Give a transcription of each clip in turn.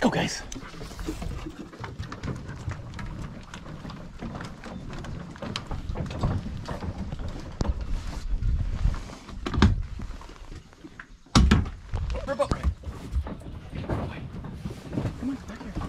go, guys. We're about ready. Come on, back here.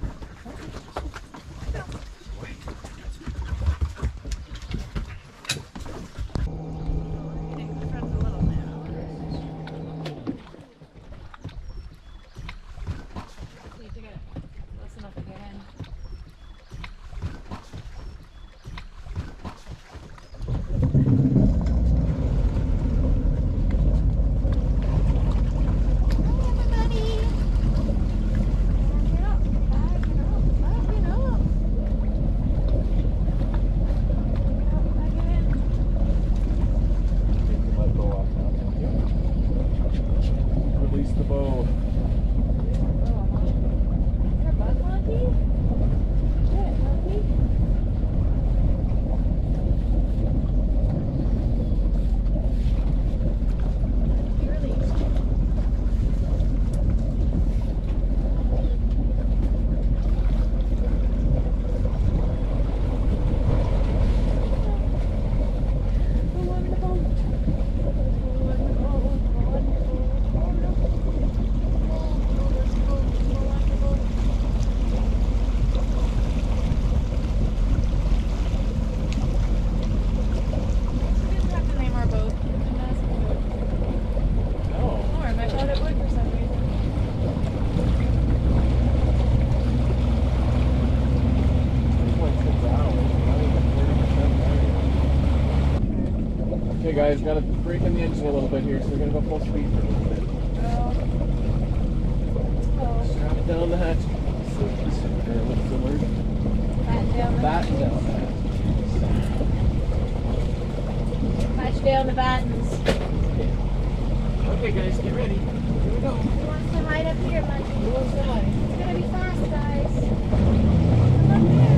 Okay guys, got to brake in the engine a little bit here, so we're going to go full speed for a little bit. Strap it down the hatch. What's the word? Batten down the hatch. Hatch down the battens. Okay guys, get ready. Here we go. Who wants to hide up here, Munchie? Who wants to hide? It's going to be fast, guys. Come up here.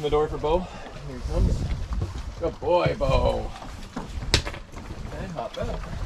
the door for Bo. Here he comes. Good boy, Bo. Okay, hop out.